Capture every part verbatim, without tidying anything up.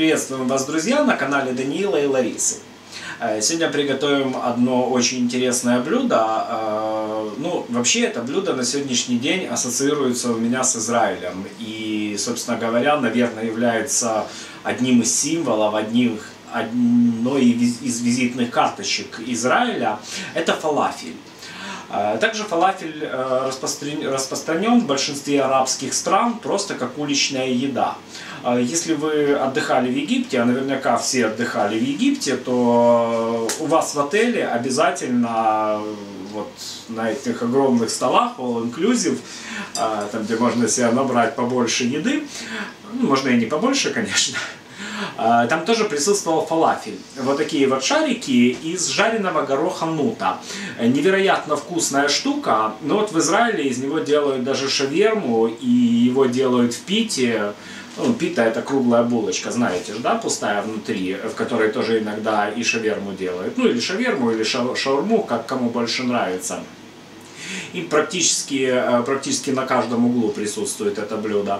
Приветствуем вас, друзья, на канале Даниила и Ларисы. Сегодня приготовим одно очень интересное блюдо. Ну, вообще, это блюдо на сегодняшний день ассоциируется у меня с Израилем. И, собственно говоря, наверное, является одним из символов, одним, одной из визитных карточек Израиля. Это фалафель. Также фалафель распространен в большинстве арабских стран просто как уличная еда. Если вы отдыхали в Египте, а наверняка все отдыхали в Египте, то у вас в отеле обязательно вот на этих огромных столах, all-inclusive, там где можно себе набрать побольше еды, ну, можно и не побольше, конечно, там тоже присутствовал фалафель. Вот такие вот шарики из жареного гороха нута. Невероятно вкусная штука, но вот в Израиле из него делают даже шаверму, и его делают в пите. Ну, пита — это круглая булочка, знаете же, да, пустая внутри, в которой тоже иногда и шаверму делают. Ну, или шаверму, или ша шаурму, как кому больше нравится. И практически, практически на каждом углу присутствует это блюдо.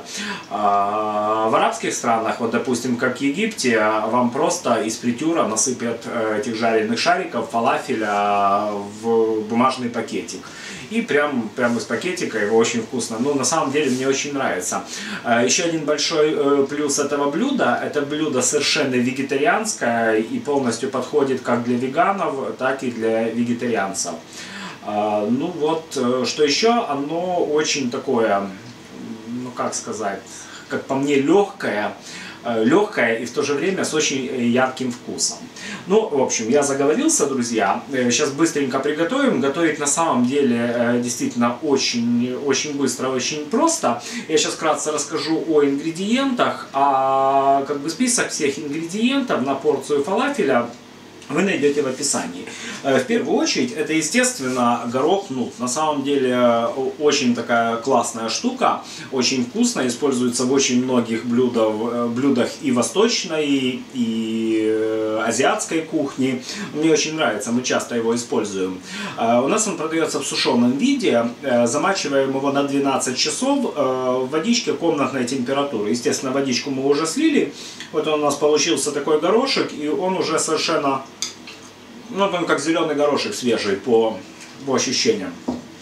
В арабских странах, вот допустим, как в Египте, вам просто из фритюра насыпят этих жареных шариков фалафеля в бумажный пакетик. И прям, прям из пакетика его очень вкусно. Ну, на самом деле, мне очень нравится. Еще один большой плюс этого блюда. Это блюдо совершенно вегетарианское и полностью подходит как для веганов, так и для вегетарианцев. Ну вот, что еще, оно очень такое, ну как сказать, как по мне, легкое, легкое и в то же время с очень ярким вкусом. Ну, в общем, я заговорился, друзья. Сейчас быстренько приготовим. Готовить на самом деле действительно очень, очень быстро, очень просто. Я сейчас вкратце расскажу о ингредиентах, а как бы список всех ингредиентов на порцию фалафеля вы найдете в описании. В первую очередь, это, естественно, горох нут. На самом деле, очень такая классная штука, очень вкусная, используется в очень многих блюдах, блюдах и восточной, и азиатской кухни. Мне очень нравится, мы часто его используем. У нас он продается в сушеном виде, замачиваем его на двенадцать часов в водичке комнатной температуры. Естественно, водичку мы уже слили, вот он у нас получился такой горошек, и он уже совершенно... Ну, он как зеленый горошек свежий по, по ощущениям.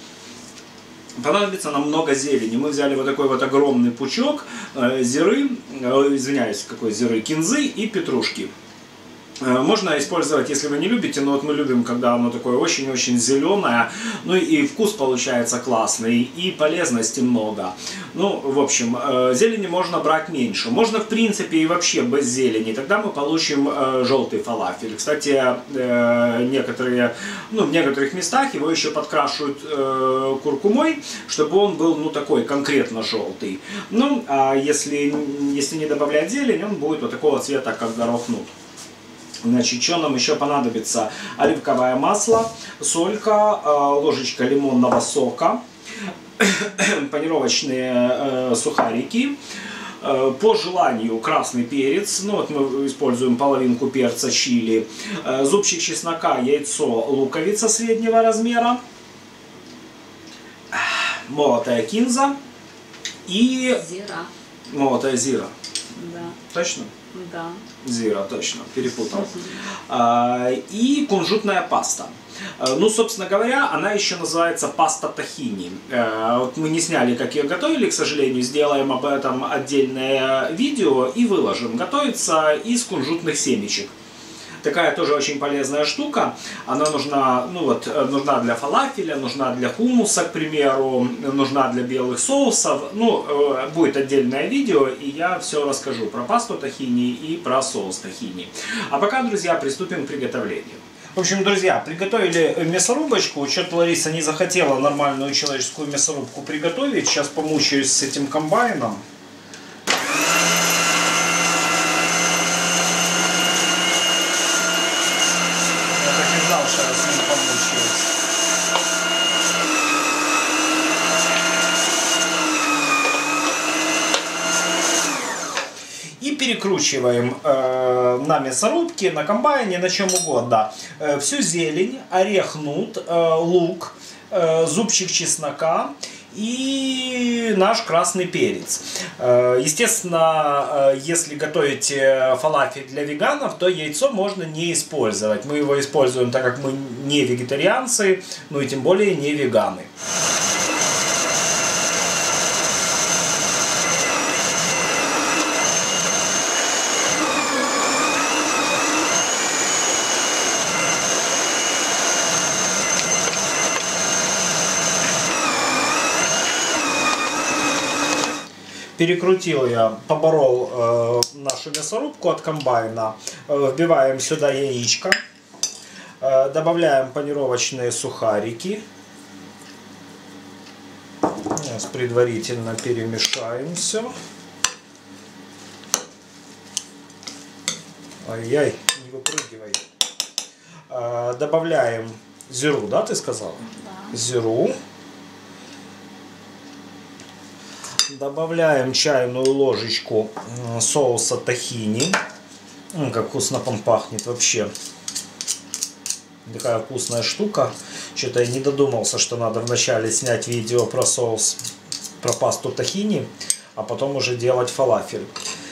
Понадобится нам много зелени. Мы взяли вот такой вот огромный пучок э, зиры, э, извиняюсь, какой зиры, кинзы и петрушки. Э, можно использовать, если вы не любите, но вот мы любим, когда оно такое очень-очень зеленое. Ну и вкус получается классный, и полезности много. Ну, в общем, э, зелени можно брать меньше. Можно, в принципе, и вообще без зелени. Тогда мы получим э, желтый фалафель. Кстати, э, некоторые, ну, в некоторых местах его еще подкрашивают э, куркумой, чтобы он был, ну, такой конкретно желтый. Ну, а если, если не добавлять зелень, он будет вот такого цвета, как горох нут. Значит, что нам еще понадобится? Оливковое масло, солька, ложечка лимонного сока, панировочные э, сухарики, э, по желанию красный перец, ну вот мы используем половинку перца чили, э, зубчик чеснока, яйцо, луковица среднего размера, молотая кинза и зира. молотая зира. Да. Точно? Да. Зира, точно, перепутал. А, и кунжутная паста. Ну, собственно говоря, она еще называется паста тахини. Вот мы не сняли, как ее готовили, к сожалению, сделаем об этом отдельное видео и выложим. Готовится из кунжутных семечек. Такая тоже очень полезная штука. Она нужна, ну вот, нужна для фалафеля, нужна для хумуса, к примеру, нужна для белых соусов. Ну, будет отдельное видео, и я все расскажу про пасту тахини и про соус тахини. А пока, друзья, приступим к приготовлению. В общем, друзья, приготовили мясорубочку. Что-то Лариса не захотела нормальную человеческую мясорубку приготовить. Сейчас помучаюсь с этим комбайном. И перекручиваем э, на мясорубке, на комбайне, на чем угодно. Э, всю зелень, орех нут, э, лук, э, зубчик чеснока и наш красный перец. Естественно, если готовите фалафель для веганов, то яйцо можно не использовать. Мы его используем, так как мы не вегетарианцы, ну и тем более не веганы. Перекрутил я, поборол э, нашу мясорубку от комбайна. Э, вбиваем сюда яичко. Э, добавляем панировочные сухарики. Сейчас предварительно перемешаем все. Ай-яй, не выпрыгивай. Э, добавляем зиру, да, ты сказала? Да. Зиру. Добавляем чайную ложечку соуса тахини. Как вкусно он пахнет вообще. Такая вкусная штука. Что-то я не додумался, что надо вначале снять видео про соус, про пасту тахини, а потом уже делать фалафель.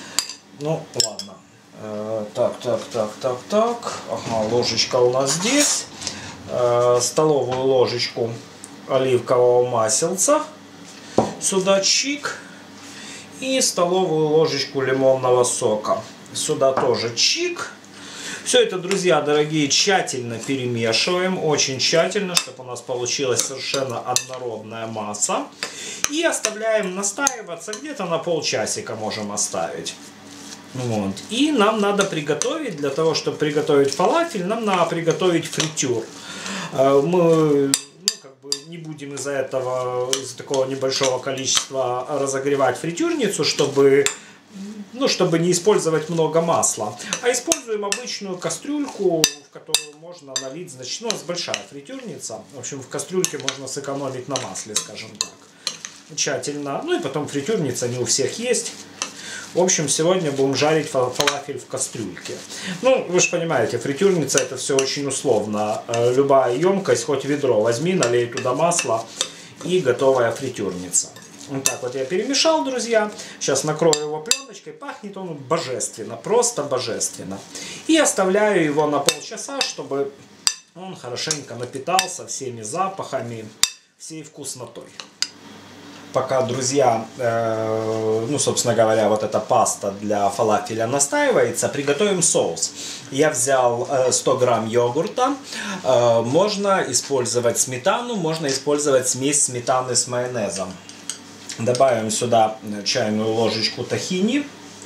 Ну, ладно. Э, так, так, так, так, так. Ага, ложечка у нас здесь. Э, столовую ложечку оливкового масельца. Сюда чик. И столовую ложечку лимонного сока. Сюда тоже чик. Все это, друзья дорогие, тщательно перемешиваем. Очень тщательно, чтобы у нас получилась совершенно однородная масса. И оставляем настаиваться. Где-то на полчасика можем оставить. Вот. И нам надо приготовить, для того, чтобы приготовить фалафель, нам надо приготовить фритюр. Мы... не будем из-за этого, из-за такого небольшого количества разогревать фритюрницу, чтобы, ну, чтобы не использовать много масла. А используем обычную кастрюльку, в которую можно налить, значит, ну, у нас большая фритюрница. В общем, в кастрюльке можно сэкономить на масле, скажем так. Тщательно. Ну и потом фритюрница не у всех есть. В общем, сегодня будем жарить фалафель в кастрюльке. Ну, вы же понимаете, фритюрница это все очень условно. Любая емкость, хоть ведро возьми, налей туда масло и готовая фритюрница. Вот так вот я перемешал, друзья. Сейчас накрою его пленочкой. Пахнет он божественно, просто божественно. И оставляю его на полчаса, чтобы он хорошенько напитался всеми запахами, всей вкуснотой. Пока, друзья, э, ну, собственно говоря, вот эта паста для фалафеля настаивается, приготовим соус. Я взял э, сто грамм йогурта. Э, можно использовать сметану, можно использовать смесь сметаны с майонезом. Добавим сюда чайную ложечку тахини.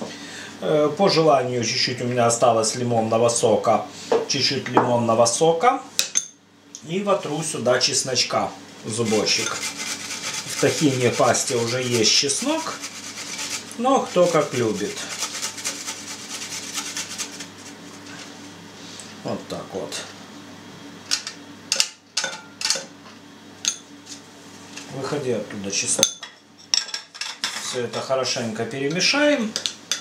Э, по желанию чуть-чуть у меня осталось лимонного сока. Чуть-чуть лимонного сока. И вотру сюда чесночка, зубочек. В тахине пасте уже есть чеснок, но кто как любит. Вот так вот. Выходи оттуда чеснок. Все это хорошенько перемешаем.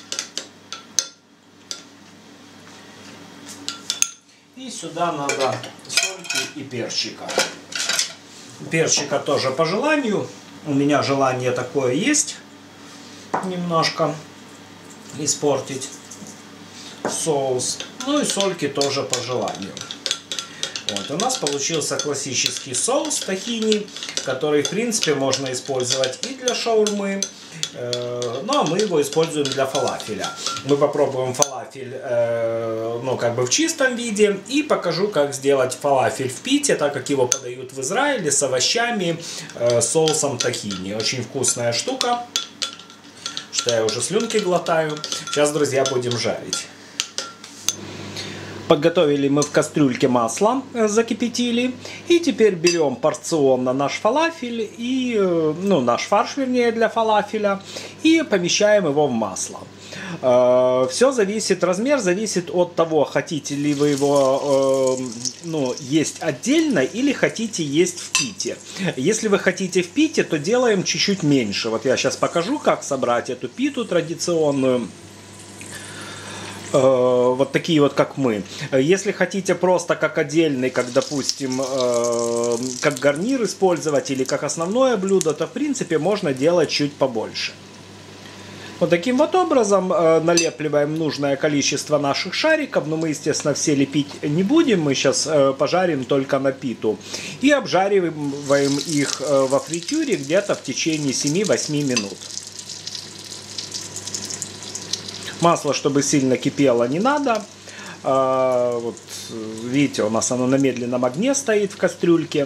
И сюда надо сольки и перчика. Перчика тоже по желанию. У меня желание такое есть. Немножко испортить соус. Ну и сольки тоже по желанию. Вот, у нас получился классический соус тахини, который в принципе можно использовать и для шаурмы. Э, ну а мы его используем для фалафеля. Мы попробуем фалафель э, ну, как бы в чистом виде. И покажу, как сделать фалафель в пите, так как его подают в Израиле с овощами, э, соусом тахини. Очень вкусная штука. Что я уже слюнки глотаю. Сейчас, друзья, будем жарить. Подготовили мы в кастрюльке масло, закипятили. И теперь берем порционно наш фалафель, и, ну, наш фарш, вернее, для фалафеля, и помещаем его в масло. Все зависит, размер зависит от того, хотите ли вы его ну, есть отдельно или хотите есть в пите. Если вы хотите в пите, то делаем чуть-чуть меньше. Вот я сейчас покажу, как собрать эту питу традиционную. э, вот такие вот, как мы. Если хотите просто как отдельный, как, допустим, э, как гарнир использовать или как основное блюдо, то, в принципе, можно делать чуть побольше. Вот таким вот образом э, налепливаем нужное количество наших шариков, но мы, естественно, все лепить не будем, мы сейчас э, пожарим только на питу. И обжариваем их э, во фритюре где-то в течение семи-восьми минут. Масло, чтобы сильно кипело, не надо. Э, вот, видите, у нас оно на медленном огне стоит в кастрюльке.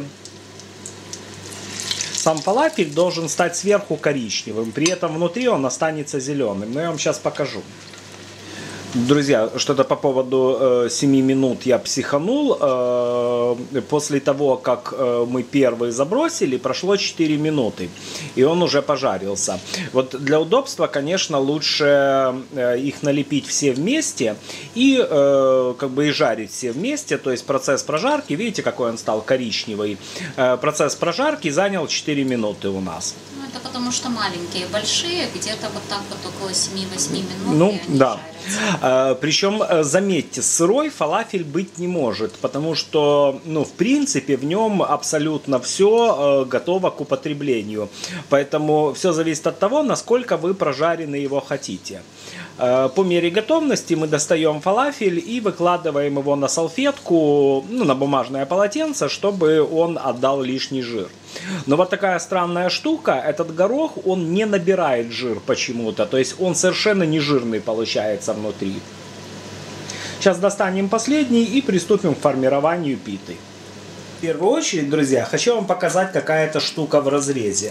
Сам фалафель должен стать сверху коричневым, при этом внутри он останется зеленым. Но я вам сейчас покажу. Друзья, что-то по поводу э, семи минут я психанул. Э, после того, как э, мы первый забросили, прошло четыре минуты. И он уже пожарился. Вот для удобства, конечно, лучше э, их налепить все вместе. И э, как бы и жарить все вместе. То есть процесс прожарки, видите, какой он стал коричневый. Э, процесс прожарки занял четыре минуты у нас. Ну, это потому что маленькие, большие, где-то вот так вот около семи-восьми минут. Ну, да. Причем, заметьте, сырой фалафель быть не может, потому что, ну, в принципе, в нем абсолютно все готово к употреблению. Поэтому все зависит от того, насколько вы прожарены его хотите. По мере готовности мы достаем фалафель и выкладываем его на салфетку, ну, на бумажное полотенце, чтобы он отдал лишний жир. Но вот такая странная штука, этот горох, он не набирает жир почему-то, то есть он совершенно не жирный получается внутри. Сейчас достанем последний и приступим к формированию питы. В первую очередь, друзья, хочу вам показать какая-то штука в разрезе.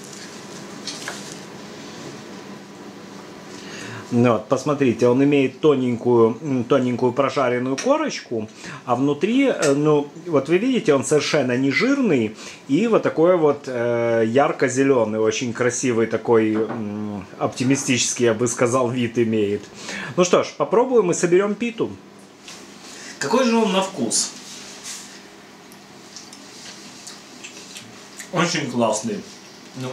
Вот, посмотрите, он имеет тоненькую, тоненькую прожаренную корочку, а внутри, ну, вот вы видите, он совершенно не жирный и вот такой вот э, ярко-зеленый, очень красивый такой, э, оптимистический, я бы сказал, вид имеет. Ну что ж, попробуем и соберем питу. Какой же он на вкус? Очень классный. Ну,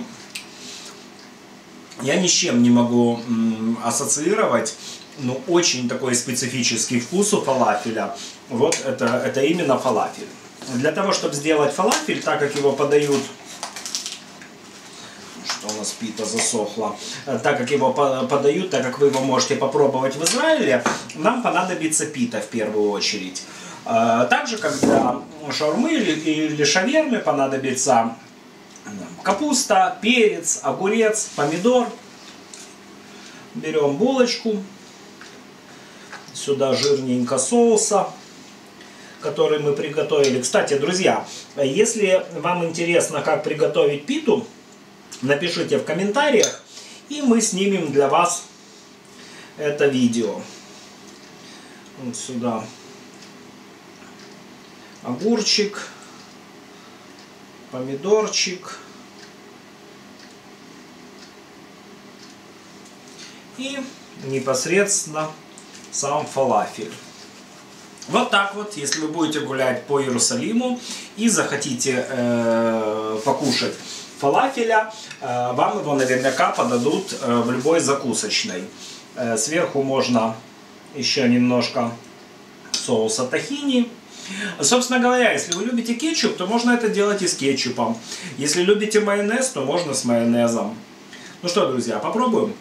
я ни с чем не могу м, ассоциировать, но очень такой специфический вкус у фалафеля. Вот это, это именно фалафель. Для того, чтобы сделать фалафель, так как его подают, что у нас пита засохла, так как его подают, так как вы его можете попробовать в Израиле, нам понадобится пита в первую очередь. Также, как для шаурмы или шавермы, понадобится капуста, перец, огурец, помидор. Берем булочку. Сюда жирненько соуса, который мы приготовили. Кстати, друзья, если вам интересно, как приготовить питу, напишите в комментариях, и мы снимем для вас это видео. Вот сюда огурчик, помидорчик и непосредственно сам фалафель. Вот так вот, если вы будете гулять по Иерусалиму и захотите э, покушать фалафеля, э, вам его наверняка подадут э, в любой закусочной. Э, сверху можно еще немножко соуса тахини. Собственно говоря, если вы любите кетчуп, то можно это делать и с кетчупом. Если любите майонез, то можно с майонезом. Ну что, друзья, попробуем.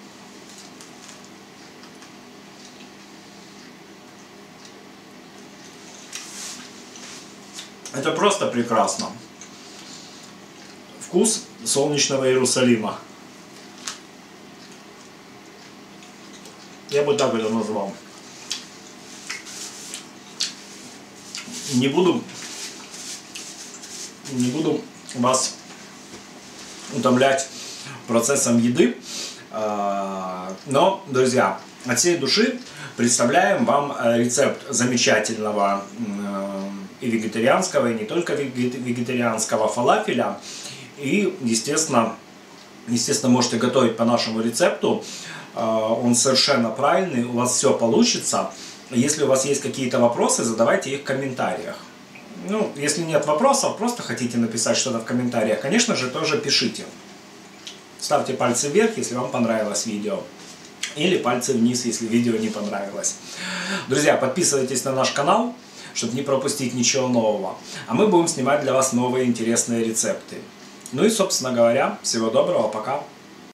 Это просто прекрасно. Вкус солнечного Иерусалима. Я бы так это назвал. Не буду, не буду вас утомлять процессом еды, но, друзья, от всей души представляем вам рецепт замечательного и вегетарианского, и не только вегетарианского фалафеля. И, естественно, естественно, можете готовить по нашему рецепту. Он совершенно правильный, у вас все получится. Если у вас есть какие-то вопросы, задавайте их в комментариях. Ну, если нет вопросов, просто хотите написать что-то в комментариях, конечно же, тоже пишите. Ставьте пальцы вверх, если вам понравилось видео. Или пальцы вниз, если видео не понравилось. Друзья, подписывайтесь на наш канал, чтобы не пропустить ничего нового. А мы будем снимать для вас новые интересные рецепты. Ну и, собственно говоря, всего доброго, пока!